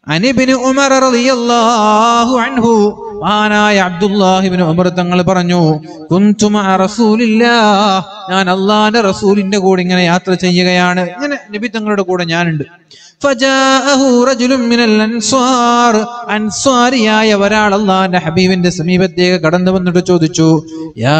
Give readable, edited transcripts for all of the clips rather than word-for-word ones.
അൻ ഇബ്നു ഉമർ റളിയല്ലാഹു അൻഹു മഹാനായ അബ്ദുല്ലാഹി ഇബ്നു ഉമർ തങ്ങൾ പറഞ്ഞു, കുന്തു മഅ റസൂലില്ലാഹ്, ഞാൻ അല്ലാഹുവിന്റെ റസൂലിന്റെ കൂടെ ഇങ്ങനെ യാത്ര ചെയ്യുകയാണ്, ഇങ്ങനെ നബി തങ്ങളുടെ കൂടെ ഞാനുണ്ട്. ഫജാഅഹു റജുലുൻ മിനൽ അൻസ്വാർ, അൻസ്വാരിയായ ഒരാൾ അല്ലാഹുവിന്റെ ഹബീബിന്റെ സമീപത്തേക്ക് കടന്നു വന്നിട്ട് ചോദിച്ചു, യാ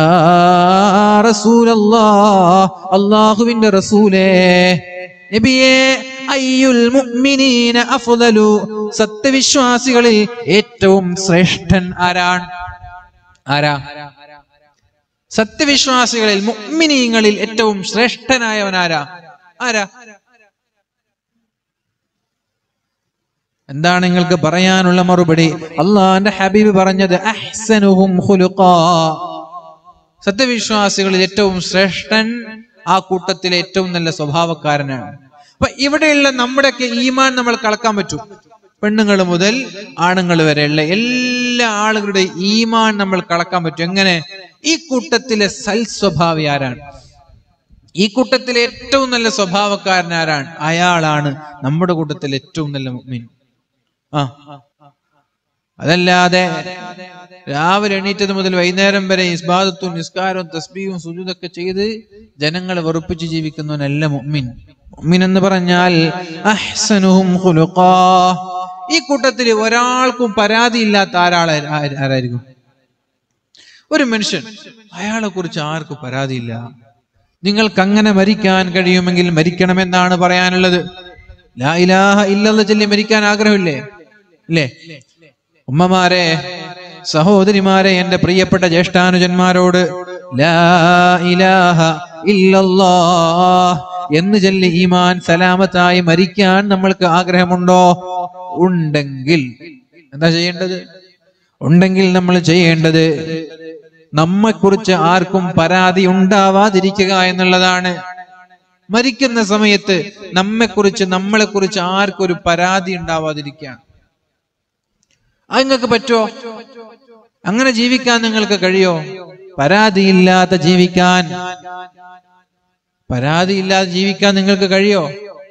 റസൂലല്ലാഹ്, അല്ലാഹുവിന്റെ റസൂലേ, നബിയേ, അയ്യുൽ മുഅ്മിനീന അഫ്ളലു, സത്യവിശ്വാസികളിൽ ഏറ്റവും ശ്രേഷ്ഠൻ ആരാണ്? ആരാ? സത്യവിശ്വാസികളിൽ മുഅ്മിനീങ്ങളിൽ ഏറ്റവും ശ്രേഷ്ഠനായവൻ ആരാ? ആരാ? എന്താണ് നിങ്ങൾക്ക് പറയാനുള്ള മറുപടി? അല്ലാഹുവിന്റെ ഹബീബ് പറഞ്ഞത് അഹ്സനുഹും ഖുലുഖാ, സത്യവിശ്വാസികളിൽ ഏറ്റവും ശ്രേഷ്ഠൻ ആ കൂട്ടത്തിലെ ഏറ്റവും നല്ല സ്വഭാവക്കാരനാണ്. അപ്പൊ ഇവിടെയുള്ള നമ്മുടെയൊക്കെ ഈമാൻ നമ്മൾ കളക്കാൻ പറ്റും. പെണ്ണുങ്ങൾ മുതൽ ആണുങ്ങൾ വരെയുള്ള എല്ലാ ആളുകളുടെ ഈമാൻ നമ്മൾ കളക്കാൻ പറ്റും. എങ്ങനെ? ഈ കൂട്ടത്തിലെ സൽസ്വഭാവി ആരാണ്? ഈ കൂട്ടത്തിലെ ഏറ്റവും നല്ല സ്വഭാവക്കാരൻ ആരാണ്? അയാളാണ് നമ്മുടെ കൂട്ടത്തിലെ ഏറ്റവും നല്ല മുഅ്മിൻ. അതല്ലാതെ രാവിലെ എണീറ്റത് മുതൽ വൈകുന്നേരം വരെ ഇസ്ബാദത്തും നിസ്കാരവും തസ്ബീഹും സുജൂദൊക്കെ ചെയ്ത് ജനങ്ങളെ വെറുപ്പിച്ച് ജീവിക്കുന്നവനല്ല മുഅ്മിൻ. മുഅ്മിൻ എന്ന് പറഞ്ഞാൽ അഹ്സനുഹും ഖുലുഖാ. ഈ കൂട്ടത്തിൽ ഒരാൾക്കും പരാതിയില്ലാത്ത ആരായിരിക്കും? ഒരു മനുഷ്യൻ, അയാളെ കുറിച്ച് ആർക്കും പരാതിയില്ല. നിങ്ങൾക്ക് അങ്ങനെ മരിക്കാൻ കഴിയുമെങ്കിൽ മരിക്കണമെന്നാണ് പറയാനുള്ളത്. ലാ ഇലാഹ ഇല്ലല്ലാഹ് ചൊല്ലി മരിക്കാൻ ആഗ്രഹമില്ലേ? ഇല്ലേ? ഉമ്മമാരെ, സഹോദരിമാരെ, എന്റെ പ്രിയപ്പെട്ട ജ്യേഷ്ഠാനുജന്മാരോട് ലാ ഇലാഹ ഇല്ലല്ലാഹ് എന്ന് ചൊല്ലി ഈമാൻ സലാമത്തായി മരിക്കാൻ നമ്മൾക്ക് ആഗ്രഹമുണ്ടോ? ഉണ്ടെങ്കിൽ എന്താ ചെയ്യേണ്ടത്? ഉണ്ടെങ്കിൽ നമ്മൾ ചെയ്യേണ്ടത് നമ്മെക്കുറിച്ച് ആർക്കും പരാതി ഉണ്ടാവാതിരിക്കുക എന്നുള്ളതാണ്. മരിക്കുന്ന സമയത്ത് നമ്മളെക്കുറിച്ച് ആർക്കും ഒരു പരാതി ഉണ്ടാവാതിരിക്കുക. അത് നിങ്ങൾക്ക് പറ്റുമോ? അങ്ങനെ ജീവിക്കാൻ നിങ്ങൾക്ക് കഴിയോ? പരാതിയില്ലാതെ ജീവിക്കാൻ നിങ്ങൾക്ക് കഴിയോ?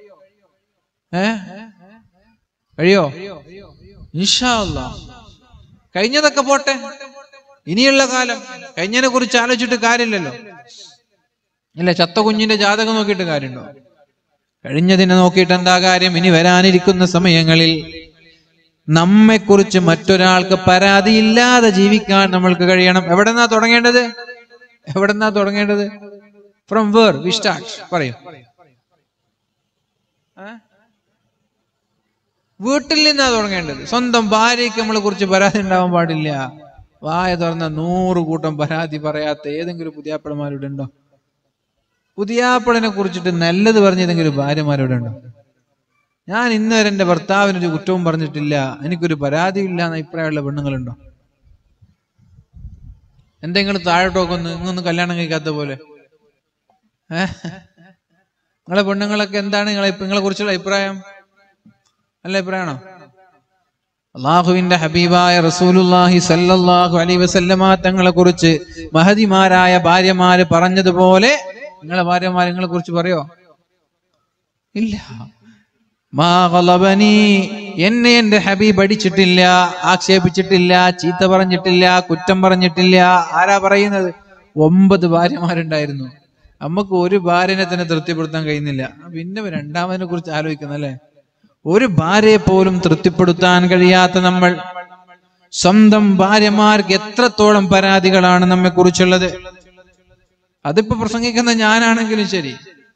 കഴിയോ? ഇൻഷാ അല്ലാഹ്. കഴിഞ്ഞതൊക്കെ പോട്ടെ, ഇനിയുള്ള കാലം കഴിഞ്ഞതിനെ കുറിച്ച് ആലോചിച്ചിട്ട് കാര്യമില്ലല്ലോ. ഇല്ല, ചത്ത കുഞ്ഞിന്റെ ജാതകം നോക്കിയിട്ട് കാര്യമുണ്ടോ? കഴിഞ്ഞതിനെ നോക്കിയിട്ട് എന്താ കാര്യം? ഇനി വരാനിരിക്കുന്ന സമയങ്ങളിൽ നമ്മെക്കുറിച്ച് മറ്റൊരാൾക്ക് പരാതിയില്ലാതെ ജീവിക്കാൻ നമ്മൾക്ക് കഴിയണം. എവിടെന്നാ തുടങ്ങേണ്ടത്? From where we start? പറയൂ. വീട്ടിൽ നിന്നാ തുടങ്ങേണ്ടത്. സ്വന്തം ഭാര്യയ്ക്ക് നമ്മളെ കുറിച്ച് പരാതി ഉണ്ടാവാൻ പാടില്ല. വായ തുറന്ന 100 കൂട്ടം പരാതി പറയാത്ത ഏതെങ്കിലും പുതിയാപ്പിളമാരുടെ ഉണ്ടോ? പുതിയാപ്പിളിനെ കുറിച്ചിട്ട് നല്ലത് പറഞ്ഞ ഏതെങ്കിലും ഭാര്യമാരുടെ ഉണ്ടോ? ഞാൻ ഇന്ന് വരെ എന്റെ ഭർത്താവിനൊരു കുറ്റവും പറഞ്ഞിട്ടില്ല, എനിക്കൊരു പരാതിയില്ല എന്ന അഭിപ്രായമുള്ള പെണ്ണുങ്ങളുണ്ടോ? എന്തെങ്കിലും താഴോട്ടോക്കൊന്ന് ഇങ്ങൊന്നും കല്യാണം കഴിക്കാത്ത പോലെ. നിങ്ങളെ പെണ്ണുങ്ങളൊക്കെ എന്താണ് നിങ്ങളെ കുറിച്ചുള്ള അഭിപ്രായം? നല്ല അഭിപ്രായമാണോ? അള്ളാഹുവിന്റെ ഹബീബായ റസൂലുള്ളാഹി സല്ലല്ലാഹു അലൈഹി വസല്ലമ തങ്ങളെ കുറിച്ച് മഹദിമാരായ ഭാര്യമാര് പറഞ്ഞതുപോലെ നിങ്ങളെ ഭാര്യമാര് നിങ്ങളെ കുറിച്ച് പറയോ? ഇല്ല. മാ ഗളബനി, എന്നെ എന്റെ ഹബീബ് അടിച്ചിട്ടില്ല, ആക്ഷേപിച്ചിട്ടില്ല, ചീത്ത പറഞ്ഞിട്ടില്ല, കുറ്റം പറഞ്ഞിട്ടില്ല. ആരാ പറയുന്നത്? 9 ഭാര്യമാരുണ്ടായിരുന്നു. നമുക്ക് ഒരു ഭാര്യനെ തന്നെ തൃപ്തിപ്പെടുത്താൻ കഴിയുന്നില്ല, പിന്നെ രണ്ടാമതിനെ കുറിച്ച് ആലോചിക്കുന്നല്ലേ? ഒരു ഭാര്യയെ പോലും തൃപ്തിപ്പെടുത്താൻ കഴിയാത്ത നമ്മൾ സ്വന്തം ഭാര്യമാർക്ക് എത്രത്തോളം പരാതികളാണ് നമ്മെ കുറിച്ചുള്ളത്. അതിപ്പോ പ്രസംഗിക്കുന്ന ഞാനാണെങ്കിലും ശരി,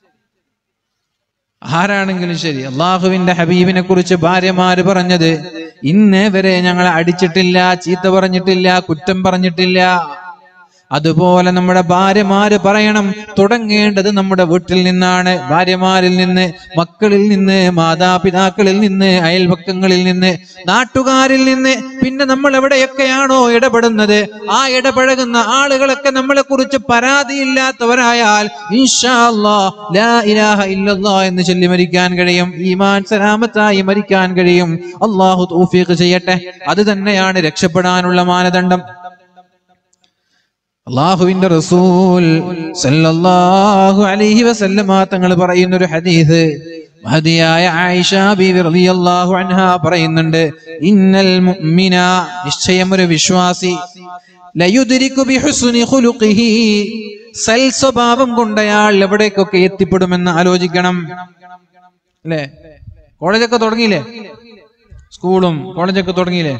ആരാണെങ്കിലും ശരി, അള്ളാഹുവിന്റെ ഹബീബിനെ കുറിച്ച് ഭാര്യമാര് പറഞ്ഞത്, ഇന്നേ വരെ ഞങ്ങളെ അടിച്ചിട്ടില്ല, ചീത്ത പറഞ്ഞിട്ടില്ല, കുറ്റം പറഞ്ഞിട്ടില്ല. അതുപോലെ നമ്മുടെ ഭാര്യമാര് പറയണം. തുടങ്ങേണ്ടത് നമ്മുടെ വീട്ടിൽ നിന്നാണ്, ഭാര്യമാരിൽ നിന്ന്, മക്കളിൽ നിന്ന്, മാതാപിതാക്കളിൽ നിന്ന്, അയൽപക്കങ്ങളിൽ നിന്ന്, നാട്ടുകാരിൽ നിന്ന്. പിന്നെ നമ്മൾ എവിടെയൊക്കെയാണോ ഇടപെടുന്നത്, ആ ഇടപഴകുന്ന ആളുകളൊക്കെ നമ്മളെ കുറിച്ച് പരാതിയില്ലാത്തവരായാൽ ഇൻഷാ അല്ലാഹ് ലാ ഇലാഹ ഇല്ലല്ലാഹ് എന്ന് ചൊല്ലി മരിക്കാൻ കഴിയും. ഈമാൻ സലാമത്തായി മരിക്കാൻ കഴിയും. അല്ലാഹു തൗഫീഖ് ചെയ്യട്ടെ. അത് തന്നെയാണ് രക്ഷപ്പെടാനുള്ള മാനദണ്ഡം. അള്ളാഹുവിന്റെ റസൂൽ സല്ലല്ലാഹു അലൈഹി വസല്ലമ തങ്ങൾ പറയുന്ന ഒരു ഹദീസ്, മഹദിയായ ആയിഷ ബീവി റളിയല്ലാഹു അൻഹ പറയുന്നുണ്ട്, ഇന്നൽ മുഅ്മിന, നിശ്ചയം ഒരു വിശ്വാസി, ലയുദ്രികു ബിഹുസ്നി ഖുലുഖിഹി, സൽ സ്വഭാവം കൊണ്ട് അയാൾ എവിടേക്കൊക്കെ എത്തിപ്പെടുമെന്ന് ആലോചിക്കണം. അല്ലേ? കോളേജൊക്കെ തുടങ്ങിയില്ലേ? സ്കൂളും കോളേജൊക്കെ തുടങ്ങിയില്ലേ?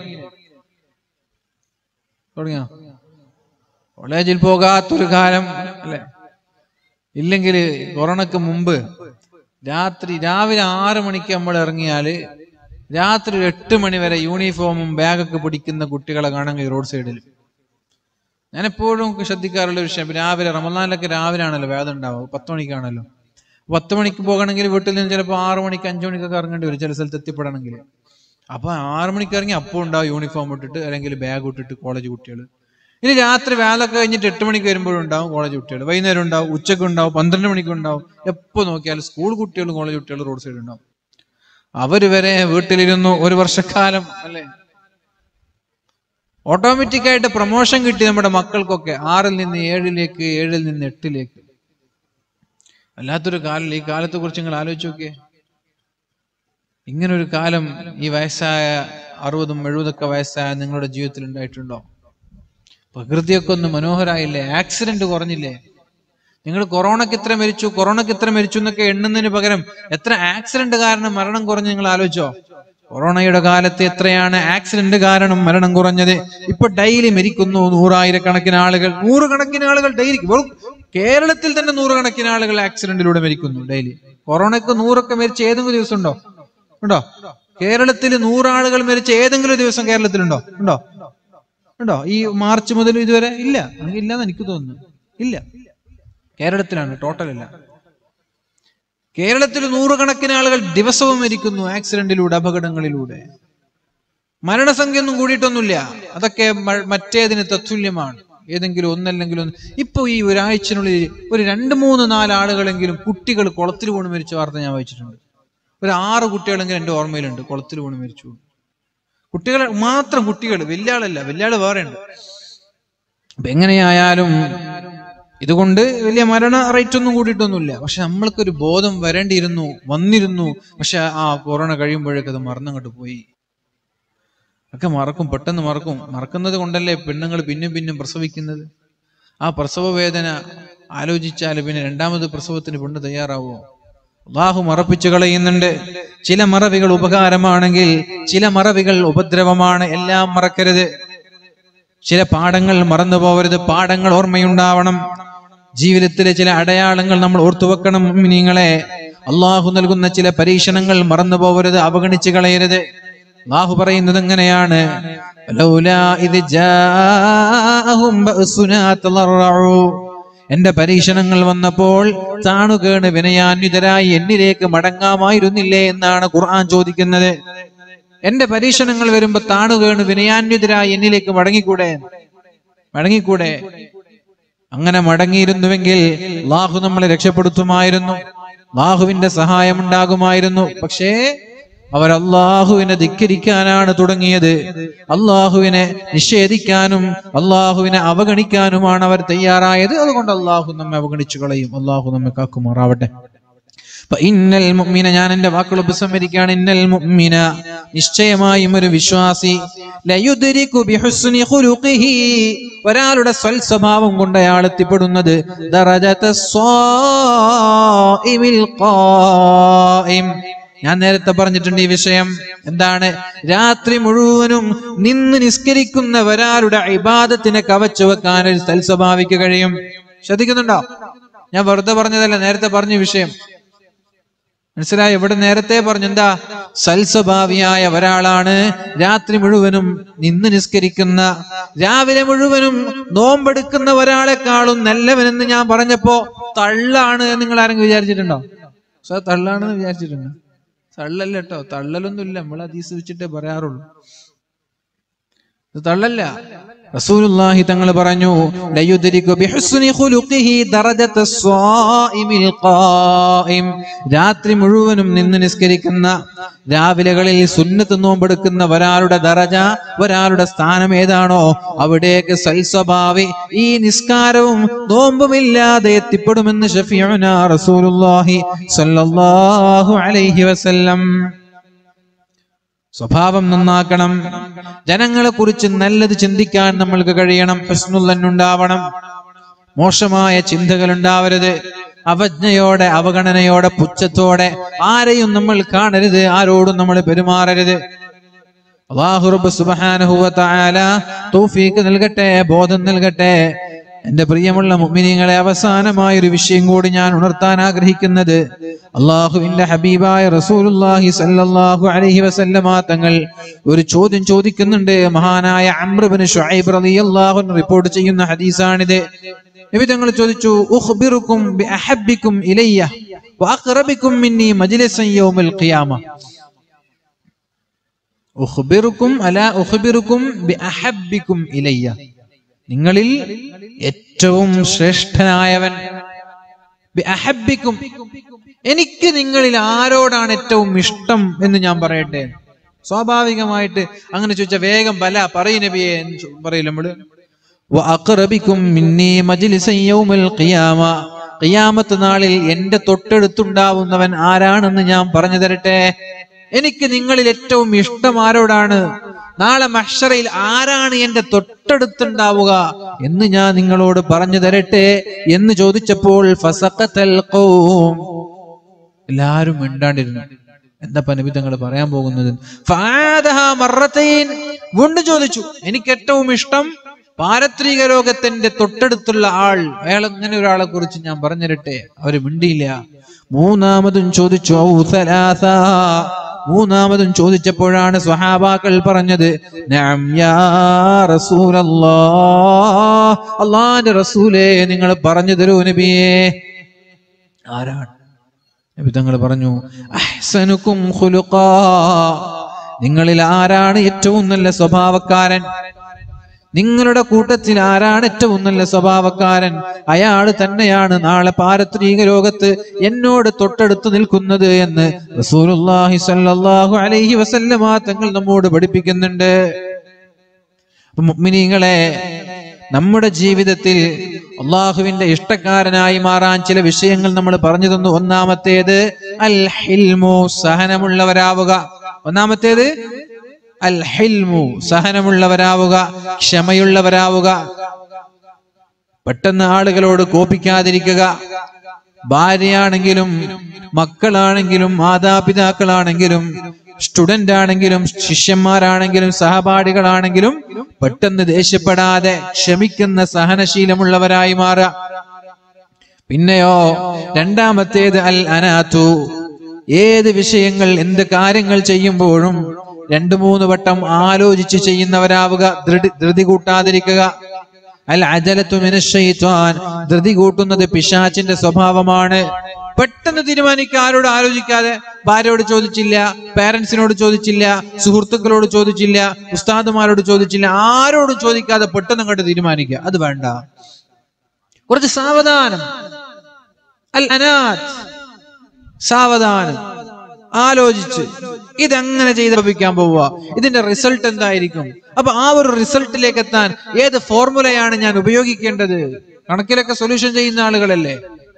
തുടങ്ങിയോ? കോളേജിൽ പോകാത്തൊരു കാലം അല്ലെ? ഇല്ലെങ്കിൽ കൊറോണക്ക് മുമ്പ് രാവിലെ 6 മണിക്ക് നമ്മൾ ഇറങ്ങിയാല് രാത്രി 8 മണി വരെ യൂണിഫോമും ബാഗൊക്കെ പിടിക്കുന്ന കുട്ടികളെ കാണാൻ റോഡ് സൈഡിൽ. ഞാൻ എപ്പോഴും ശ്രദ്ധിക്കാറുള്ള ഒരു വിഷയം, രാവിലെ റമദാനിലൊക്കെ രാവിലെ ആണല്ലോ വേദം ഉണ്ടാവുക, 10 മണിക്കാണല്ലോ. 10 മണിക്ക് പോകണമെങ്കിൽ വീട്ടിൽ നിന്ന് ചിലപ്പോൾ 6 മണിക്ക് 5 മണിക്കൊക്കെ ഇറങ്ങേണ്ടി വരും ചില സ്ഥലത്ത് എത്തിപ്പെടണമെങ്കിൽ. അപ്പൊ 6 മണിക്ക് ഇറങ്ങി അപ്പോൾ ഉണ്ടാവും യൂണിഫോം ഇട്ടിട്ട് അല്ലെങ്കിൽ ബാഗ് ഇട്ടിട്ട് കോളേജ് കുട്ടികൾ. ഇനി രാത്രി വേലൊക്കെ കഴിഞ്ഞിട്ട് 8 മണിക്ക് വരുമ്പോഴും ഉണ്ടാവും കോളേജ് കുട്ടികൾ, വൈകുന്നേരം ഉണ്ടാവും, ഉച്ചക്ക് ഉണ്ടാവും, 12 മണിക്ക് ഉണ്ടാവും. എപ്പോ നോക്കിയാലും സ്കൂൾ കുട്ടികളും കോളേജ് കുട്ടികളും റോഡ് സൈഡ് ഉണ്ടാവും. അവര് വരെ വീട്ടിലിരുന്നു 1 വർഷക്കാലം അല്ലെ? ഓട്ടോമാറ്റിക്കായിട്ട് പ്രൊമോഷൻ കിട്ടി നമ്മുടെ മക്കൾക്കൊക്കെ, 6-ൽ നിന്ന് 7-ലേക്ക്, 7-ൽ നിന്ന് 8-ലേക്ക്. അല്ലാത്തൊരു കാലം. ഈ കാലത്തെ കുറിച്ച് നിങ്ങൾ ആലോചിച്ച് നോക്കിയേ. ഇങ്ങനൊരു കാലം ഈ വയസ്സായ 60-ഉം 70-ഒക്കെ വയസ്സായ നിങ്ങളുടെ ജീവിതത്തിൽ ഉണ്ടായിട്ടുണ്ടോ? പ്രകൃതിയൊക്കെ ഒന്ന് മനോഹരായില്ലേ? ആക്സിഡന്റ് കുറഞ്ഞില്ലേ? നിങ്ങൾ കൊറോണക്ക് ഇത്ര മരിച്ചു എന്നൊക്കെ എണ്ണുന്നതിന് പകരം എത്ര ആക്സിഡന്റ് കാരണം മരണം കുറഞ്ഞ് നിങ്ങൾ ആലോചിച്ചോ? കൊറോണയുടെ കാലത്ത് എത്രയാണ് ആക്സിഡന്റ് കാരണം മരണം കുറഞ്ഞത്? ഇപ്പൊ ഡെയിലി മരിക്കുന്നു 100,000 കണക്കിന് ആളുകൾ, 100 കണക്കിന് ആളുകൾ ഡെയിലി. കേരളത്തിൽ തന്നെ 100 കണക്കിന് ആളുകൾ ആക്സിഡന്റിലൂടെ മരിക്കുന്നു ഡെയിലി. കൊറോണക്ക് 100 മരിച്ച ഏതെങ്കിലും ദിവസം ഉണ്ടോ? കേരളത്തിൽ 100 ആളുകൾ മരിച്ച ഏതെങ്കിലും ദിവസം കേരളത്തിലുണ്ടോ? ഉണ്ടോ? ഈ മാർച്ച് മുതൽ ഇതുവരെ ഇല്ല. ഇല്ലെന്ന് എനിക്ക് തോന്നുന്നു. ഇല്ല. കേരളത്തിലാണ്, ടോട്ടൽ അല്ല. കേരളത്തിൽ 100 കണക്കിന് ആളുകൾ ദിവസവും മരിക്കുന്നു ആക്സിഡന്റിലൂടെ, അപകടങ്ങളിലൂടെ. മരണസംഖ്യ ഒന്നും കൂടിയിട്ടൊന്നുമില്ല. അതൊക്കെ മറ്റേതിന് തത്തുല്യമാണ്. ഏതെങ്കിലും ഒന്നല്ലെങ്കിൽ ഒന്ന്. ഇപ്പൊ ഈ ഒരാഴ്ചനുള്ളിൽ ഒരു 2-3-4 ആളുകളെങ്കിലും കുട്ടികൾ കുളത്തിൽ വീണ് മരിച്ച വാർത്ത ഞാൻ വായിച്ചിട്ടുണ്ട്. ഒരു 6 കുട്ടികളെങ്കിലും എന്റെ ഓർമ്മയിലുണ്ട് കുളത്തിൽ വീണ് മരിച്ചു. കുട്ടികൾ മാത്രം, കുട്ടികൾ, വലിയ ആളല്ല, വലിയ ആള് വേറെ ഉണ്ട്. അപ്പൊ എങ്ങനെയായാലും ഇതുകൊണ്ട് വലിയ മരണ റേറ്റ് ഒന്നും കൂടിയിട്ടൊന്നുമില്ല. പക്ഷെ നമ്മൾക്കൊരു ബോധം വന്നിരുന്നു. പക്ഷെ ആ കൊറോണ കഴിയുമ്പോഴേക്ക് അത് മറന്നങ്ങോട്ട് പോയി. ഒക്കെ മറക്കും, പെട്ടെന്ന് മറക്കും. മറക്കുന്നത് കൊണ്ടല്ലേ പെണ്ണുങ്ങൾ പിന്നും പ്രസവിക്കുന്നത്. ആ പ്രസവ വേദന ആലോചിച്ചാൽ പിന്നെ 2ാമത് പ്രസവത്തിന് പെണ്ണ് തയ്യാറാവോ? അല്ലാഹു മറപ്പിച്ചു കളയുന്നുണ്ട്. ചില മറവികൾ ഉപകാരമാണെങ്കിൽ ചില മറവികൾ ഉപദ്രവമാണ്. എല്ലാം മറക്കരുത്. ചില പാഠങ്ങൾ മറന്നു പോകരുത്. പാഠങ്ങൾ ഓർമ്മയുണ്ടാവണം. ജീവിതത്തിലെ ചില അടയാളങ്ങൾ നമ്മൾ ഓർത്തുവെക്കണം. മുഅ്മിനീങ്ങളെ, അല്ലാഹു നൽകുന്ന ചില പരീക്ഷണങ്ങൾ മറന്നു പോകരുത്, അവഗണിച്ചു കളയരുത്. അല്ലാഹു പറയുന്നത് എങ്ങനെയാണ്? ലൗലാ ഇദ് ജാഅഹും ബഅസുനാ തളറഉ, എന്റെ പരീക്ഷണങ്ങൾ വന്നപ്പോൾ താണുകേണ് വിനയാന്വിതരായി എന്നിലേക്ക് മടങ്ങാമായിരുന്നില്ലേ എന്നാണ് ഖുർആൻ ചോദിക്കുന്നത്. എന്റെ പരീക്ഷണങ്ങൾ വരുമ്പോ താണുകേണ് വിനയാന്വിതരായി എന്നിലേക്ക് മടങ്ങിക്കൂടെ? അങ്ങനെ മടങ്ങിയിരുന്നുവെങ്കിൽ അല്ലാഹു നമ്മളെ രക്ഷപ്പെടുത്തുമായിരുന്നു, അല്ലാഹുവിന്റെ സഹായം ഉണ്ടാകുമായിരുന്നു. പക്ഷേ അവർ അല്ലാഹുവിനെ ധിക്കരിക്കാനാണ് തുടങ്ങിയത്. അല്ലാഹുവിനെ നിഷേധിക്കാനും അല്ലാഹുവിനെ അവഗണിക്കാനുമാണ് അവർ തയ്യാറായത്. അതുകൊണ്ട് അല്ലാഹു നമ്മെ അവഗണിച്ചു കളയും. അല്ലാഹു നമ്മെ കാക്കുമാറാവട്ടെ. ഇന്നൽ മുഅ്മിന, ഞാൻ എന്റെ വാക്കുകൾ ഉപസംഹരിക്കുകയാണ്. ഇന്നൽ മുഅ്മിന, നിശ്ചയമായും ഒരു വിശ്വാസി, ലയുദ്രികു ബിഹുസ്നി ഖുലുഖിഹി, ഒരാളുടെ സ്വഭാവം കൊണ്ട് അയാൾ എത്തിപ്പെടുന്നത് ദറജതസ് സ്വാഇമിൽ ഖായിം. ഞാൻ നേരത്തെ പറഞ്ഞിട്ടുണ്ട് ഈ വിഷയം. എന്താണ്? രാത്രി മുഴുവനും നിന്ന് നിസ്കരിക്കുന്ന ഒരാളുടെ ഇബാദത്തിനെ കവച്ചു വെക്കാൻ ഒരു സൽസ്വഭാവിക്ക് കഴിയും. ശ്രദ്ധിക്കുന്നുണ്ടോ? ഞാൻ വെറുതെ പറഞ്ഞതല്ല, നേരത്തെ പറഞ്ഞ വിഷയം മനസ്സിലായി? ഇവിടെ നേരത്തെ പറഞ്ഞു എന്താ? സൽസ്വഭാവിയായ ഒരാളാണ് രാത്രി മുഴുവനും നിന്ന് നിസ്കരിക്കുന്ന, രാവിലെ മുഴുവനും നോമ്പെടുക്കുന്ന ഒരാളെക്കാളും നല്ലവനെന്ന് ഞാൻ പറഞ്ഞപ്പോ തള്ളാണ് നിങ്ങൾ ആരെങ്കിലും വിചാരിച്ചിട്ടുണ്ടോ? തള്ളാണെന്ന് വിചാരിച്ചിട്ടുണ്ടോ? തള്ളല്ല കേട്ടോ, തള്ളലൊന്നുമില്ല. നമ്മൾ ഹദീസ് വെച്ചിട്ടേ പറയാറുള്ളൂ. ഇത് തള്ളല്ല. റസൂലുള്ളാഹി തങ്ങൾ പറഞ്ഞു, ലയുദ്രികു ബിഹുസ്നി ഖുലുഖിഹി ദറജത സ്വായിമിൽ ഖായിം. രാത്രി മുഴുവനും നിന്ന് നിസ്കരിക്കുന്ന, രാവിലെകളിൽ സുന്നത്ത് നോമ്പെടുക്കുന്ന ഒരാളുടെ ദറജ, ഒരാളുടെ സ്ഥാനം ഏതാണോ അവിടേക്ക് സൽസ്വഭാവി ഈ നിസ്കാരവും നോമ്പുമില്ലാതെ എത്തിപ്പെടുമെന്ന് ശഫീഉനാ റസൂലുള്ളാഹി സ്വല്ലല്ലാഹു അലൈഹി വസല്ലം. സ്വഭാവം നന്നാക്കണം. ജനങ്ങളെ കുറിച്ച് നല്ലത് ചിന്തിക്കാൻ നമ്മൾക്ക് കഴിയണം. ഹുസ്നുൽ ഉണ്ടാവണം. മോശമായ ചിന്തകൾ ഉണ്ടാവരുത്. അവജ്ഞയോടെ, അവഗണനയോടെ, പുച്ഛത്തോടെ ആരെയും നമ്മൾ കാണരുത്. ആരോടും നമ്മൾ പെരുമാറരുത്. അല്ലാഹു റബ്ബ് സുബ്ഹാനഹു വ തആല തൗഫീഖ് നൽകട്ടെ, ബോധം നൽകട്ടെ. എന്റെ പ്രിയമുള്ള മുഅ്മിനീങ്ങളെ, അവസാനമായ ഒരു വിഷയം കൂടി ഞാൻ ഉണർത്താൻ ആഗ്രഹിക്കുന്നത്, അല്ലാഹുവിന്റെ ഹബീബായ റസൂലുള്ളാഹി സ്വല്ലല്ലാഹു അലൈഹി വസല്ലമ തങ്ങൾ ഒരു ചോദ്യം ചോദിക്കുന്നുണ്ട്. മഹാനായ അംർ ഇബ്നു ശുഐബ് റളിയല്ലാഹു അൻഹു റിപ്പോർട്ട് ചെയ്യുന്ന ഹദീസാണിത്. നബി തങ്ങൾ ചോദിച്ചു, ഉഖ്ബിറുക്കും ബിഅഹബ്ബിക്കും ഇലയ്യ വഅഖറബിക്കും മിന്നി മജ്ലിസൻ യൗമൽ ഖിയാമ. ഉഖ്ബിറുക്കും അലാ ഉഖ്ബിറുക്കും ബിഅഹബ്ബിക്കും ഇലയ്യ. നിങ്ങളിൽ ഏറ്റവും ശ്രേഷ്ഠനായവൻ, ബിഅഹബ്ബിക്കും, എനിക്ക് നിങ്ങളിൽ ആരോടാണ് ഏറ്റവും ഇഷ്ടം എന്ന് ഞാൻ പറയട്ടെ. സ്വാഭാവികമായിട്ട് അങ്ങനെ ചോദിച്ചാൽ വേഗം ബല പറയ് നബിയെ എന്ന് പറയില്ല നമ്മള്. വഅഖറബിക്കും മിന്നി മജ്ലിസൻ യൗമൽ ഖിയാമ. ഖിയാമത്ത് നാളിൽ എന്റെ തൊട്ടടുത്തുണ്ടാവുന്നവൻ ആരാണെന്ന് ഞാൻ പറഞ്ഞു തരട്ടെ. എനിക്ക് നിങ്ങളിൽ ഏറ്റവും ഇഷ്ടം ആരോടാണ്, നാളെ മഹ്ശറയിൽ ആരാണ് എന്റെ തൊട്ടടുത്തുണ്ടാവുക എന്ന് ഞാൻ നിങ്ങളോട് പറഞ്ഞു തരട്ടെ എന്ന് ചോദിച്ചപ്പോൾ ഫസഖതൽ ഖൗം, എല്ലാരും മിണ്ടാണ്ടിരുന്നു. എന്താ നബി തങ്ങൾ പറയാൻ പോകുന്നത്? ഫആദഹ മറത്തൈൻ, വീണ്ടും ചോദിച്ചു, എനിക്ക് ഏറ്റവും ഇഷ്ടം പാരത്രിക ലോകത്തിന്റെ തൊട്ടടുത്തുള്ള ആൾ, അയാൾ അങ്ങനെ ഒരാളെ കുറിച്ച് ഞാൻ പറഞ്ഞു തരട്ടെ. അവര് മിണ്ടിയില്ല. മൂന്നാമതും ചോദിച്ചു, ഔ സലാസ, മൂന്നാമതും ചോദിച്ചപ്പോഴാണ് സ്വഹാബാക്കൾ പറഞ്ഞത്, നഅം യാ റസൂലല്ലാഹ്, അല്ലാഹുവിന്റെ റസൂലേ നിങ്ങൾ പറഞ്ഞു തരൂ നബിയേ. ആരാണ്? നബി തങ്ങൾ പറഞ്ഞു, അഹ്സനുക്കും ഖുലുഖാ, നിങ്ങളിൽ ആരാണ് ഏറ്റവും നല്ല സ്വഭാവക്കാരൻ? നിങ്ങളുടെ കൂട്ടത്തിൽ ആരാണ് ഏറ്റവും നല്ല സ്വഭാവക്കാരൻ? അയാൾ തന്നെയാണ് നാളെ പാരത്രിക ലോകത്ത് എന്നോട് തൊട്ടടുത്ത് നിൽക്കുന്നത് എന്ന് റസൂലുള്ളാഹി സ്വല്ലല്ലാഹു അലൈഹി വസല്ലമ തങ്ങൾ നമ്മോട് പഠിപ്പിക്കുന്നുണ്ട്. മുഅ്മിനീങ്ങളെ, നമ്മുടെ ജീവിതത്തിൽ അള്ളാഹുവിന്റെ ഇഷ്ടക്കാരനായി മാറാൻ ചില വിഷയങ്ങൾ നമ്മൾ പറഞ്ഞു തന്നു. ഒന്നാമത്തേത് അൽ ഹിൽമു, സഹനമുള്ളവരാവുക. ഒന്നാമത്തേത് അൽ ഹിൽമു, സഹനമുള്ളവരാവുക, ക്ഷമയുള്ളവരാവുക. പെട്ടെന്ന് ആളുകളോട് കോപിക്കാതിരിക്കുക. ഭാര്യയാണെങ്കിലും മക്കളാണെങ്കിലും മാതാപിതാക്കളാണെങ്കിലും സ്റ്റുഡന്റ് ആണെങ്കിലും ശിഷ്യന്മാരാണെങ്കിലും സഹപാഠികളാണെങ്കിലും പെട്ടെന്ന് ദേഷ്യപ്പെടാതെ ക്ഷമിക്കുന്ന സഹനശീലമുള്ളവരായി മാറുക. പിന്നെയോ രണ്ടാമത്തേത് അൽ അനാതു, ഏത് വിഷയങ്ങൾ എന്ത് കാര്യങ്ങൾ ചെയ്യുമ്പോഴും 2-3 വട്ടം ആലോചിച്ച് ചെയ്യുന്നവരാവുക, ധൃതി കൂട്ടാതിരിക്കുക. അൽ അജലത്തു മിനശ് ശൈത്വാൻ, ധൃതി കൂട്ടുന്നത് പിശാചിന്റെ സ്വഭാവമാണ്. പെട്ടെന്ന് തീരുമാനിക്കുക, ആരോട് ആലോചിക്കാതെ. ഭാര്യയോട് ചോദിച്ചില്ല, പാരന്റ്സിനോട് ചോദിച്ചില്ല, സുഹൃത്തുക്കളോട് ചോദിച്ചില്ല, ഉസ്താദുമാരോട് ചോദിച്ചില്ല, ആരോടും ചോദിക്കാതെ പെട്ടെന്ന് അങ്ങോട്ട് തീരുമാനിക്കുക. അത് വേണ്ട. കുറച്ച് സാവധാനം. അൽ അനാത്ത്, സാവധാനം ആലോചിച്ച് ഇതെങ്ങനെ ചെയ്ത് ലഭിക്കാൻ പോവുക, ഇതിന്റെ റിസൾട്ട് എന്തായിരിക്കും, അപ്പൊ ആ ഒരു റിസൾട്ടിലേക്ക് എത്താൻ ഏത് ഫോർമുലയാണ് ഞാൻ ഉപയോഗിക്കേണ്ടത്? കണക്കിലൊക്കെ സൊല്യൂഷൻ ചെയ്യുന്ന ആളുകളല്ലേ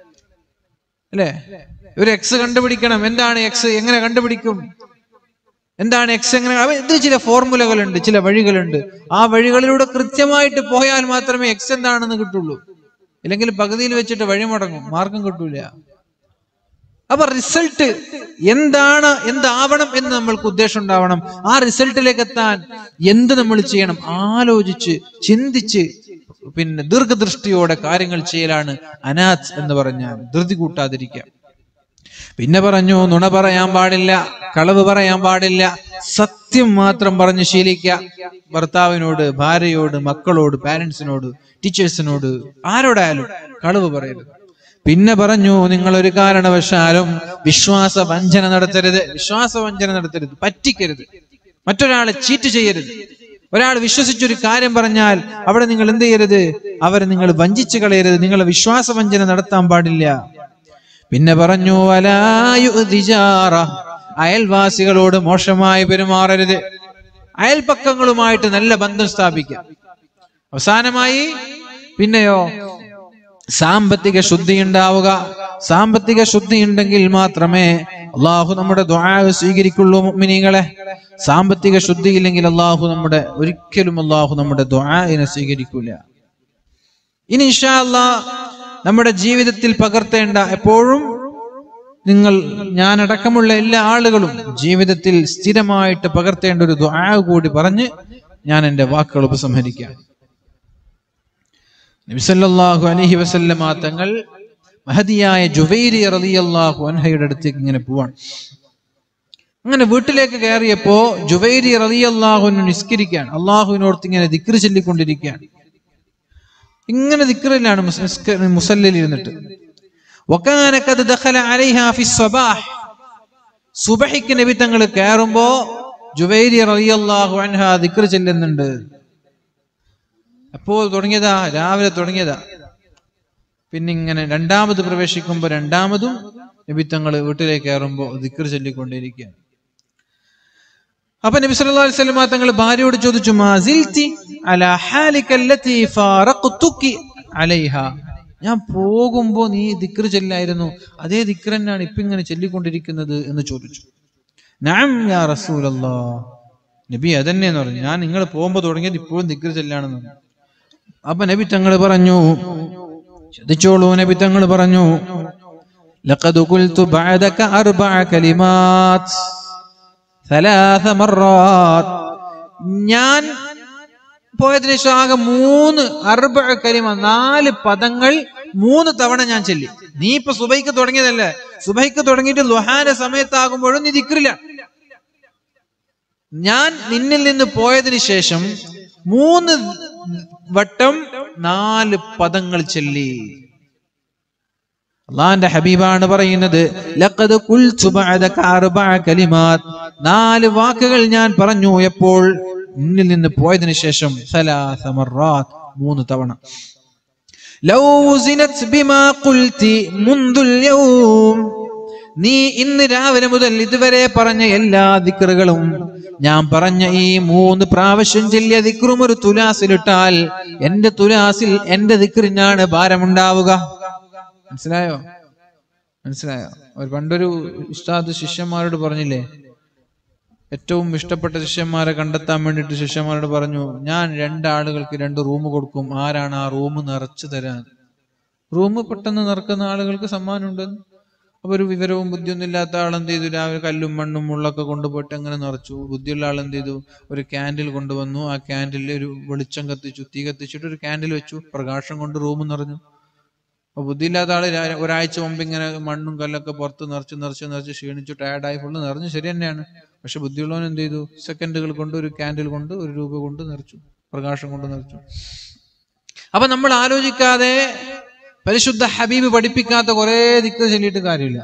അല്ലേ? ഒരു എക്സ് കണ്ടുപിടിക്കണം. എന്താണ് എക്സ്, എങ്ങനെ കണ്ടുപിടിക്കും, എന്താണ് എക്സ്, എങ്ങനെ? ഇത് ചില ഫോർമുലകളുണ്ട്, ചില വഴികളുണ്ട്. ആ വഴികളിലൂടെ കൃത്യമായിട്ട് പോയാൽ മാത്രമേ എക്സ് എന്താണെന്ന് കിട്ടുള്ളൂ. ഇല്ലെങ്കിൽ പകുതിയിൽ വെച്ചിട്ട് വഴി മുടങ്ങും, മാർഗം കിട്ടൂല. അപ്പൊ റിസൾട്ട് എന്താണ്, എന്താവണം എന്ന് നമ്മൾക്ക് ഉദ്ദേശം ഉണ്ടാവണം. ആ റിസൾട്ടിലേക്ക് എത്താൻ എന്ത് നമ്മൾ ചെയ്യണം? ആലോചിച്ച് ചിന്തിച്ച് പിന്നെ ദീർഘദൃഷ്ടിയോടെ കാര്യങ്ങൾ ചെയ്യലാണ് അനാത്ത് എന്ന് പറഞ്ഞാൽ. ധൃതി കൂട്ടാതിരിക്കുക. പിന്നെ പറഞ്ഞു, നുണ പറയാൻ പാടില്ല, കളവ് പറയാൻ പാടില്ല, സത്യം മാത്രം പറഞ്ഞ് ശീലിക്കുക. ഭർത്താവിനോട്, ഭാര്യയോട്, മക്കളോട്, പാരന്റ്സിനോട്, ടീച്ചേഴ്സിനോട്, ആരോടായാലും കളവ് പറയരുത്. പിന്നെ പറഞ്ഞു, നിങ്ങൾ ഒരു കാരണവശാലും വിശ്വാസവഞ്ചന നടത്തരുത്. വിശ്വാസവഞ്ചന നടത്തരുത്, പറ്റിക്കരുത്, മറ്റൊരാളെ ചീറ്റ് ചെയ്യരുത്. ഒരാൾ വിശ്വസിച്ചൊരു കാര്യം പറഞ്ഞാൽ അവിടെ നിങ്ങൾ എന്ത് ചെയ്യരുത്? അവരെ നിങ്ങൾ വഞ്ചിച്ചു കളയരുത്. നിങ്ങളെ വിശ്വാസവഞ്ചന നടത്താൻ പാടില്ല. പിന്നെ പറഞ്ഞു വലാ യുഅ്ദി ജാറ, അയൽവാസികളോട് മോശമായി പെരുമാറരുത്. അയൽപക്കങ്ങളുമായിട്ട് നല്ല ബന്ധം സ്ഥാപിക്കാം. അവസാനമായി പിന്നെയോ സാമ്പത്തിക ശുദ്ധി ഉണ്ടാവുക. സാമ്പത്തിക ശുദ്ധി ഉണ്ടെങ്കിൽ മാത്രമേ അള്ളാഹു നമ്മുടെ ദുആ സ്വീകരിക്കുള്ളൂ. മുഅ്മിനീങ്ങളെ, സാമ്പത്തിക ശുദ്ധി ഇല്ലെങ്കിൽ ഒരിക്കലും അള്ളാഹു നമ്മുടെ ദുആഇനെ സ്വീകരിക്കൂല. ഇനി ഇൻഷാ അല്ലാഹ് നമ്മുടെ ജീവിതത്തിൽ പകർത്തേണ്ട, എപ്പോഴും ഞാനടക്കമുള്ള എല്ലാ ആളുകളും ജീവിതത്തിൽ സ്ഥിരമായിട്ട് പകർത്തേണ്ട ഒരു ദുആ കൂടി പറഞ്ഞ് ഞാൻ എൻ്റെ വാക്കുകൾ ഉപസംഹരിക്കാം. നബി സല്ലല്ലാഹു അലൈഹി വസല്ലമ തങ്ങൾ മഹദിയായ ജുവൈരിയ റളിയല്ലാഹു അൻഹയുടെ അടുത്തേക്ക് ഇങ്ങനെ പോവാണ്. അങ്ങനെ വീട്ടിലേക്ക് കയറിയപ്പോ ജുവൈരിയ റളിയല്ലാഹു അൻഹു നിസ്കരിക്കാൻ അള്ളാഹുവിനോർത്ത് ഇങ്ങനെ ദിക്ർ ചൊല്ലിക്കൊണ്ടിരിക്കുകയാണ്. ഇങ്ങനെ ദിക്റിലാണ് മുസല്ലിൽ ഇരുന്നിട്ട്. വകാന ഖദ് ദഖല അലൈഹാ ഫി സ്വബാഹ്, സുബഹിക്ക് നബി തങ്ങൾ കയറുമ്പോ ജുവൈരിയ റളിയല്ലാഹു അൻഹ ദിക്ർ ചൊല്ലുന്നുണ്ട്. അപ്പോൾ തുടങ്ങിയതാ, രാവിലെ തുടങ്ങിയതാ. പിന്നെ ഇങ്ങനെ രണ്ടാമത് പ്രവേശിക്കുമ്പോ രണ്ടാമതും നബി തങ്ങൾ വീട്ടിലേക്ക് കയറുമ്പോ ദിക്ർ ചൊല്ലിക്കൊണ്ടിരിക്കുകയാണ്. അപ്പൊ നബി സല്ലല്ലാഹു അലൈഹി വസല്ലം തങ്ങൾ ഭാര്യയോട് ചോദിച്ചു, മാ സിൽതി അലാ ഹാലിക അല്ലതി ഫാറഖ്തുകി അലൈഹാ, ഞാൻ പോകുമ്പോ നീ ദിക്ർ ചൊല്ലായിരുന്നു, അതേ ദിക്ർ തന്നെയാണ് ഇപ്പൊ ഇങ്ങനെ ചൊല്ലിക്കൊണ്ടിരിക്കുന്നത് എന്ന് ചോദിച്ചു. നഅം യാ റസൂലല്ലാഹ്, നബി അതന്നെന്ന് പറഞ്ഞു. ഞാൻ നിങ്ങൾ പോകുമ്പോ തുടങ്ങിയത് ഇപ്പോഴും ദിക്ർ ചൊല്ലാണെന്ന്. അപ്പൊ നബി തങ്ങൾ പറഞ്ഞു, ശ്രദ്ധിച്ചോളൂ, നബി തങ്ങൾ പറഞ്ഞു, ലഖദ് ഖുൽതു ബഅദക അർബഅ കലിമാത് സലാസ മർറാത്ത്, ഞാൻ പോയതിനു ശേഷം ആകെ 3 അർബഅ കലിമ, 4 പദങ്ങൾ 3 തവണ ഞാൻ ചൊല്ലി. നീ ഇപ്പൊ സുബൈക്ക് തുടങ്ങിയതല്ലേ, സുബൈക്ക് തുടങ്ങിയിട്ട് ളുഹാന്റെ സമയത്താകുമ്പോഴും നീ ദിക്റില്ല. ഞാൻ നിന്നിൽ നിന്ന് പോയതിനു ശേഷം 3 വട്ടം 4 പദങ്ങൾ ചൊല്ലി. അല്ലാഹുവിന്റെ ഹബീബാണ് പറയുന്നത്, ലഖദ് ഖുൽതു ബഅദക അർബഅ കലിമാത്, 4 വാക്കുകൾ ഞാൻ പറഞ്ഞു എപ്പോൾ? നിന്നിൽ നിന്ന് പോയതിനു ശേഷം. സലാസ മർറാത്ത്, 3 തവണ. ലൗ സിനത് ബിമാ ഖുൽതി മുൻദുൽ യൗം, നീ ഇന്ന് രാവിലെ മുതൽ ഇതുവരെ പറഞ്ഞ എല്ലാ ദിക്റുകളും, ഞാൻ പറഞ്ഞ ഈ 3 പ്രാവശ്യം ചൊല്ലിയ ദിക്റും ഒരു തുലാസിലിട്ടാൽ എന്റെ തുലാസിൽ എന്റെ ദിക്റിനാണ് ഭാരമുണ്ടാവുക. മനസ്സിലായോ? പണ്ടൊരു ഉസ്താദ് ശിഷ്യന്മാരോട് പറഞ്ഞില്ലേ, ഏറ്റവും ഇഷ്ടപ്പെട്ട ശിഷ്യന്മാരെ കണ്ടെത്താൻ വേണ്ടിയിട്ട് ശിഷ്യന്മാരോട് പറഞ്ഞു, ഞാൻ 2 ആളുകൾക്ക് 2 റൂം കൊടുക്കും, ആരാണ് ആ റൂം നിറച്ചു തരാൻ? റൂം പെട്ടെന്ന് നിറക്കുന്ന ആളുകൾക്ക് സമ്മാനമുണ്ടെന്ന്. അപ്പൊ ഒരു വിവരവും ബുദ്ധിയൊന്നും ഇല്ലാത്ത ആളെന്ത് ചെയ്തു, രാവിലെ കല്ലും മണ്ണും മുള്ളൊക്കെ കൊണ്ടുപോയിട്ട് അങ്ങനെ നിറച്ചു. ബുദ്ധിയുള്ള ആളെന്ത് ചെയ്തു, ഒരു ക്യാൻഡിൽ കൊണ്ടുവന്നു, ആ ക്യാൻഡിലിൽ ഒരു വെളിച്ചം കത്തിച്ചു, തീ കത്തിച്ചിട്ട് ഒരു ക്യാൻഡിൽ വെച്ചു, പ്രകാശം കൊണ്ട് റൂം നിറഞ്ഞു. അപ്പൊ ബുദ്ധിയില്ലാത്ത ആള് ഒരാഴ്ച മുമ്പ് ഇങ്ങനെ മണ്ണും കല്ലൊക്കെ പുറത്ത് നിറച്ച് ക്ഷീണിച്ചു ടയർഡായി ഫുള്ള് നിറഞ്ഞു, ശരി തന്നെയാണ്. പക്ഷെ ബുദ്ധിയുള്ളവൻ എന്ത് ചെയ്തു, സെക്കൻഡുകൾ കൊണ്ട് ഒരു ക്യാൻഡിൽ കൊണ്ട് 1 രൂപ കൊണ്ട് നിറച്ചു, പ്രകാശം കൊണ്ട് നിറച്ചു. അപ്പൊ നമ്മൾ ആലോചിക്കാതെ പരിശുദ്ധ ഹബീബ് പഠിപ്പിക്കാത്ത കുറെ ദിക്ർ ചൊല്ലിയിട്ട് കാര്യമില്ല.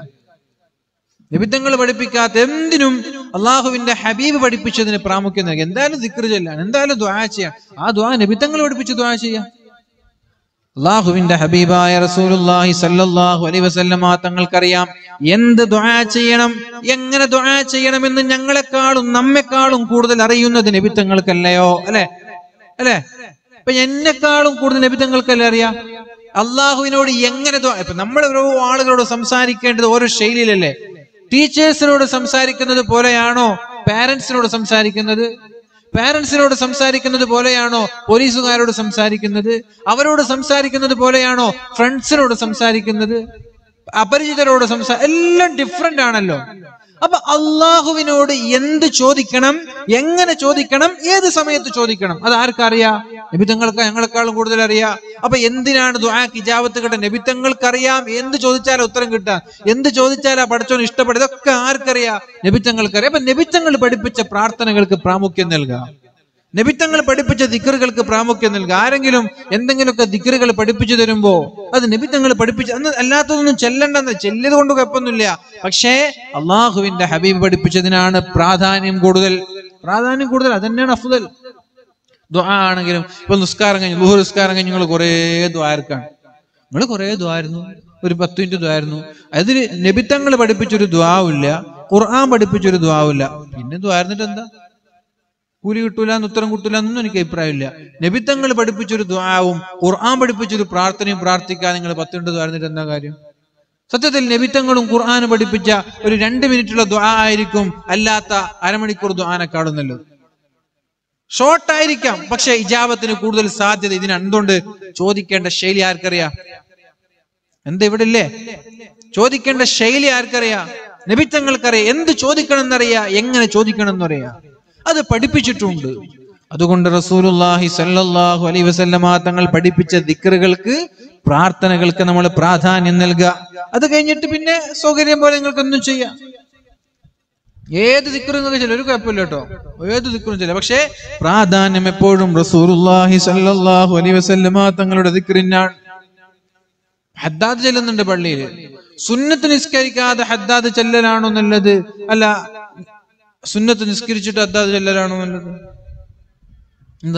നബിതങ്ങൾ പഠിപ്പിക്കാത്ത എന്തിനും അള്ളാഹുവിന്റെ ഹബീബ് പഠിപ്പിച്ചതിന് പ്രാമുഖ്യം നൽകി. എന്തായാലും ദിക്ർ ചൊല്ലാൻ, എന്തായാലും ദുആ ചെയ്യാൻ, ആ ദുആ നബിതങ്ങൾ പഠിപ്പിച്ച് ദുആ ചെയ്യാം. അള്ളാഹുവിന്റെ ഹബീബായ റസൂലുള്ളാഹി സ്വല്ലല്ലാഹു അലൈഹി വസല്ലമ തങ്ങൾക്കറിയാം എന്ത് ദുആ ചെയ്യണം, എങ്ങനെ ദുആ ചെയ്യണമെന്ന് ഞങ്ങളെക്കാളും നമ്മെക്കാളും കൂടുതൽ അറിയുന്നത് നബിതങ്ങൾക്കല്ലയോ? അല്ലെ? ഇപ്പൊ എന്നെക്കാളും കൂടുതൽ നബിതങ്ങൾക്കല്ലേ അറിയാം അള്ളാഹുവിനോട് എങ്ങനെ. ഇപ്പൊ നമ്മൾ ഓരോ ആളുകളോട് സംസാരിക്കേണ്ടത് ഓരോ ശൈലിയിലല്ലേ? ടീച്ചേഴ്സിനോട് സംസാരിക്കുന്നത് പോലെയാണോ പാരന്റ്സിനോട് സംസാരിക്കുന്നത്? പാരന്റ്സിനോട് സംസാരിക്കുന്നത് പോലെയാണോ പോലീസുകാരോട് സംസാരിക്കുന്നത്? അവരോട് സംസാരിക്കുന്നത് പോലെയാണോ ഫ്രണ്ട്സിനോട് സംസാരിക്കുന്നത്? അപരിചിതരോട് എല്ലാം ഡിഫറെന്റ് ആണല്ലോ. അപ്പൊ അള്ളാഹുവിനോട് എന്ത് ചോദിക്കണം, എങ്ങനെ ചോദിക്കണം, ഏത് സമയത്ത് ചോദിക്കണം, അത് ആർക്കറിയാം? നബിതങ്ങൾക്ക് ഞങ്ങളെക്കാളും കൂടുതൽ അറിയാം. അപ്പൊ എന്തിനാണ് ദുആക്ക് ഇജാബത്ത് കിട്ടാൻ? നബിതങ്ങൾക്കറിയാം എന്ത് ചോദിച്ചാലും ഉത്തരം കിട്ടാൻ, എന്ത് ചോദിച്ചാലാ പഠിച്ചോന് ഇഷ്ടപ്പെടുക, ഇതൊക്കെ ആർക്കറിയാം? നബിതങ്ങൾക്കറിയാം. അപ്പൊ നബിതങ്ങൾ പഠിപ്പിച്ച പ്രാർത്ഥനകൾക്ക് പ്രാമുഖ്യം നൽകുക, നബിതങ്ങൾ പഠിപ്പിച്ച ദിക്റുകൾക്ക് പ്രാമുഖ്യം നൽകുക. ആരെങ്കിലും എന്തെങ്കിലുമൊക്കെ ദിക്റുകൾ പഠിപ്പിച്ചു തരുമ്പോ അത് നബിതങ്ങൾ പഠിപ്പിച്ച, അന്ന് അല്ലാത്തതൊന്നും ചെല്ലണ്ടെന്ന്, ചെല്ലിയത് കൊണ്ട് കുഴപ്പമൊന്നുമില്ല. പക്ഷേ അള്ളാഹുവിന്റെ ഹബീബ് പഠിപ്പിച്ചതിനാണ് പ്രാധാന്യം കൂടുതൽ. അത് തന്നെയാണ് അഫ്ദൽ. ദുആ ആണെങ്കിലും ഇപ്പൊ നിസ്കാരം കഴിഞ്ഞു, ളുഹർ നിസ്കാരം കഴിഞ്ഞ് നിങ്ങൾ കുറേ ദ്വാരക്കാണ്, നിങ്ങൾ കുറേ ദ്വാരുന്നു, ഒരു 10 മിനിറ്റ് ദ്വാരുന്നു. അതിൽ നബിത്തങ്ങൾ പഠിപ്പിച്ചൊരു ദ്വാവില്ല, ഖുർആൻ പഠിപ്പിച്ചൊരു ദ്വാവില്ല, പിന്നെ ദ്വാരുന്നിട്ട് എന്താ? കൂലി കിട്ടൂല, ഉത്തരം കിട്ടൂല എന്നൊന്നും എനിക്ക് അഭിപ്രായമില്ല. നബിത്തങ്ങൾ പഠിപ്പിച്ചൊരു ദ്വാവും ഖുർആൻ പഠിപ്പിച്ചൊരു പ്രാർത്ഥനയും പ്രാർത്ഥിക്കാൻ നിങ്ങൾ 10 മിനിറ്റ് ദ്വാരുന്നിട്ട് എന്താ കാര്യം? സത്യത്തിൽ നബിത്തങ്ങളും ഖുർആനും പഠിപ്പിച്ച ഒരു 2 മിനിറ്റുള്ള ദുആ ആയിരിക്കും അല്ലാത്ത അരമണിക്കൂർ ദുആനെക്കാളും നല്ലത്. ഷോർട്ട് ആയിരിക്കാം, പക്ഷെ ഇജാബത്തിന് കൂടുതൽ സാധ്യത. ഇതിന് എന്തുകൊണ്ട്? ചോദിക്കേണ്ട ശൈലി ആർക്കറിയാം? എന്താ ഇവിടെ ഇല്ലേ? ചോദിക്കേണ്ട ശൈലി ആർക്കറിയാം? നബിത്തങ്ങൾക്കറിയാം. എന്ത് ചോദിക്കണം എന്നറിയാ, എങ്ങനെ ചോദിക്കണം എന്നറിയാ, അത് പഠിപ്പിച്ചിട്ടുണ്ട്. അതുകൊണ്ട് റസൂലുള്ളാഹി സ്വല്ലല്ലാഹു അലൈഹി വസല്ലമ തങ്ങൾ പഠിപ്പിച്ച ദിക്റുകൾക്ക്, പ്രാർത്ഥനകൾക്ക് നമ്മൾ പ്രാധാന്യം നൽകുക. അത് കഴിഞ്ഞിട്ട് പിന്നെ സൗകര്യം പോലെ നിങ്ങൾക്കൊന്നും ചെയ്യാം. ഏത് ദിക്റും നിങ്ങൾക്ക് ചെല്ലാം, ഒരു കുഴപ്പമില്ല കേട്ടോ, ഏത് ദിക്റും ചെല്ലാം. പക്ഷേ പ്രാധാന്യം എപ്പോഴും റസൂലുള്ളാഹി സ്വല്ലല്ലാഹു അലൈഹി വസല്ലമ തങ്ങളുടെ ദിക്റിനാണ്. ഹദ്ദാദ് ചെല്ലുന്നുണ്ട് പള്ളിയിൽ, സുന്നത്ത് നിസ്കരിക്കാതെ ഹദ്ദാദ് ചെല്ലലാണോ നല്ലത്? അല്ല, സുന്നത്ത് നിസ്കരിച്ചിട്ട് ഹദ്ദാദ് ചെല്ലലാണോ നല്ലത്? എന്താ?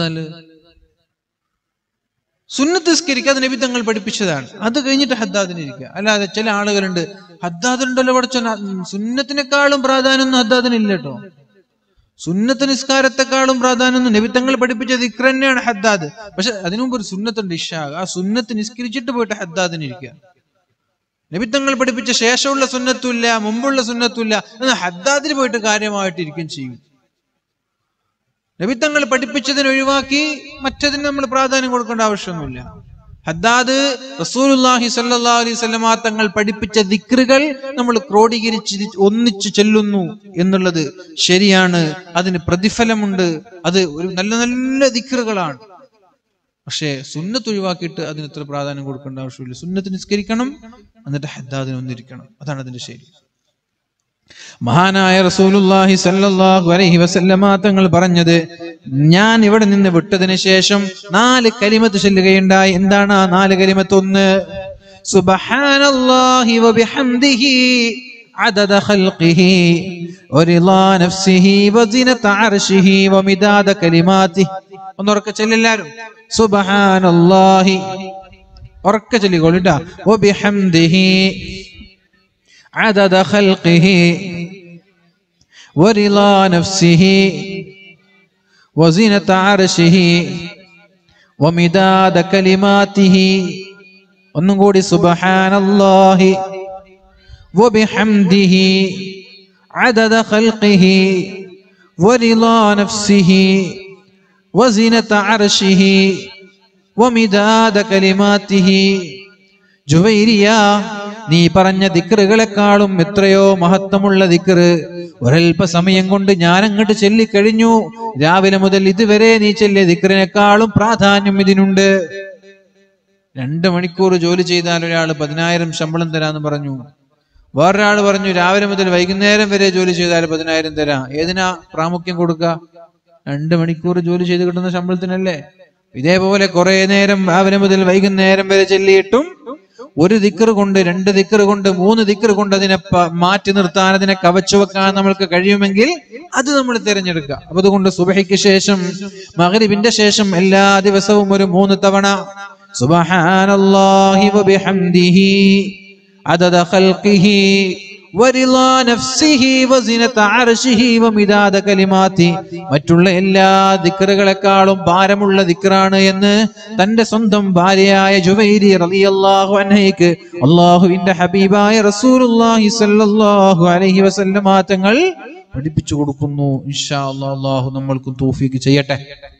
സുന്നത്ത് നിസ്കരിക്കാതെ നബി തങ്ങൾ പഠിപ്പിച്ചതാണ്, അത് കഴിഞ്ഞിട്ട് ഹദ്ദാദിന് ഇരിക്കുക. അല്ലാതെ ചില ആളുകളുണ്ട്, ഹദ്ദാദുണ്ടല്ലോ പഠിച്ച, സുന്നത്തിനേക്കാളും പ്രാധാന്യമൊന്നും ഹദ്ദാദിനില്ല കേട്ടോ. സുന്നത്ത് നിസ്കാരത്തെക്കാളും പ്രാധാന്യമൊന്നും നബി തങ്ങൾ പഠിപ്പിച്ച ദിക്ർ തന്നെയാണ് ഹദ്ദാദ്. പക്ഷെ അതിനു മുമ്പ് ഒരു സുന്നത്തുണ്ട്, ഇശാ. ആ സുന്നത്ത് നിസ്കരിച്ചിട്ട് പോയിട്ട് ഹദ്ദാദിന് ഇരിക്കുക. നബി തങ്ങൾ പഠിപ്പിച്ച ശേഷമുള്ള സുന്നത്തുമില്ല, മുമ്പുള്ള സുന്നത്തുമില്ല, എന്നാൽ ഹദ്ദാദിന് പോയിട്ട് കാര്യമായിട്ട് ഇരിക്കുകയും ചെയ്യും. നബിത്തങ്ങൾ പഠിപ്പിച്ചതിന് ഒഴിവാക്കി മറ്റതിന് നമ്മൾ പ്രാധാന്യം കൊടുക്കേണ്ട ആവശ്യമൊന്നുമില്ല. ഹദ്ദാദ് റസൂലുള്ളാഹി സ്വല്ലല്ലാഹു അലൈഹി വസല്ലമ തങ്ങൾ പഠിപ്പിച്ച ദിക്റുകൾ നമ്മൾ ക്രോഡീകരിച്ച് ഒന്നിച്ചു ചെല്ലുന്നു എന്നുള്ളത് ശരിയാണ്, അതിന് പ്രതിഫലമുണ്ട്, അത് ഒരു നല്ല നല്ല ദിക്റുകളാണ്. പക്ഷേ സുന്നത്ത് ഒഴിവാക്കിയിട്ട് അതിന് ഇത്ര പ്രാധാന്യം കൊടുക്കേണ്ട ആവശ്യമില്ല. സുന്നത്ത് നിസ്കരിക്കണം, എന്നിട്ട് ഹദ്ദാദിന് ഒന്നിരിക്കണം, അതാണ് അതിന്റെ ശരി. മഹാനായ റസൂലുള്ളാഹി സ്വല്ലല്ലാഹു അലൈഹി വസല്ലമ തങ്ങൾ പറഞ്ഞത്, ഞാൻ ഇവിടെ നിന്ന് വിട്ടതിന് ശേഷം 4 കലിമത്ത് ചൊല്ലുകയുണ്ടായി. എന്താണ് ആ 4 കലിമത്ത്? 1 സുബ്ഹാനല്ലാഹി വബിഹംദിഹി അദദ ഖൽഖിഹി വറിളാ നഫ്സിഹി വസിനത അർശിഹി വമിദാദ കലിമാതിഹി. ഒന്നുറക്കെ ചൊല്ലെല്ലാരും, സുബ്ഹാനല്ലാഹി, ഉറക്കെ ചൊല്ലിക്കോളിട്ടാ. വബിഹംദിഹി عدد خلقه ورضا نفسه وزنة عرشه ومداد كلماته. ഒന്നും കൂടി, സുബ്ഹാനല്ലാഹി വബിഹംദിഹി عدد خلقه ورضا نفسه وزنة عرشه ومداد كلماته. ജുവൈരിയ, നീ പറഞ്ഞ ദിക്റുകളെക്കാളും എത്രയോ മഹത്വമുള്ള ദിക്റ് ഒരൽപ്പ സമയം കൊണ്ട് ഞാൻ അങ്ങോട്ട് ചൊല്ലിക്കഴിഞ്ഞു. രാവിലെ മുതൽ ഇതുവരെ നീ ചൊല്ലിയ ദിക്റിനേക്കാളും പ്രാധാന്യം ഇതിനുണ്ട്. 2 മണിക്കൂർ ജോലി ചെയ്താൽ ഒരാൾ 10,000 ശമ്പളം തരാന്ന് പറഞ്ഞു. വേറൊരാൾ പറഞ്ഞു രാവിലെ മുതൽ വൈകുന്നേരം വരെ ജോലി ചെയ്താൽ 10,000 തരാം. ഏതിനാ പ്രാമുഖ്യം കൊടുക്കുക? 2 മണിക്കൂർ ജോലി ചെയ്ത് കിട്ടുന്ന ശമ്പളത്തിനല്ലേ? ഇതേപോലെ കുറെ നേരം രാവിലെ മുതൽ വൈകുന്നേരം വരെ ചൊല്ലിയിട്ടും ഒരു ദിക്ർ കൊണ്ട്, 2 ദിക്ർ കൊണ്ട്, 3 ദിക്ർ കൊണ്ട് അതിനെ മാറ്റി നിർത്താൻ, അതിനെ കവച്ചു വെക്കാൻ നമ്മൾക്ക് കഴിയുമെങ്കിൽ അത് നമ്മൾ തിരഞ്ഞെടുക്കുക. അപ്പൊ അതുകൊണ്ട് സുബഹിക്ക് ശേഷം, മഗ്രിബിന്റെ ശേഷം എല്ലാ ദിവസവും ഒരു 3 തവണ സുബ്ഹാനല്ലാഹി വബിഹംദിഹി അദദ ഖൽഖിഹി വറിളാ നഫ്സിഹി വസിനത അർശിഹി വമിദാദ കലിമാതി. മറ്റുള്ള എല്ലാ ദിക്റുകളെക്കാളും ഭാരമുള്ള ദിക്റാണ് എന്ന് തന്റെ സ്വന്തം ഭാര്യയായ ജുവൈരി റളിയല്ലാഹു അൻഹയ്ക്ക് അല്ലാഹുവിന്റെ ഹബീബായ റസൂലുള്ളാഹി സ്വല്ലല്ലാഹു അലൈഹി വസല്ലമ തങ്ങൾ പഠിപ്പിച്ചു കൊടുക്കുന്നു. ഇൻഷാ അല്ലാഹ് അല്ലാഹു നമ്മൾക്ക് തൗഫീഖ് ചെയ്യട്ടെ.